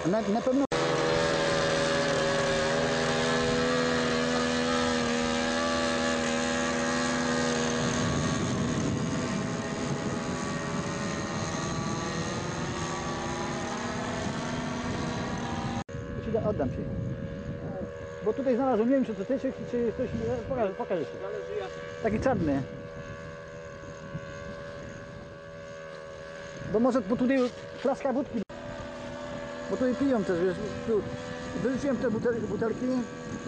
Na pewno. Oddam ci. Bo tutaj znalazłem, nie wiem czy to ty, czy ktoś, pokażę ci. Taki czarny. Bo może, bo tutaj flaska wódki. Bo tutaj piją też, wiesz, tu. Wyrzuciłem te butelki.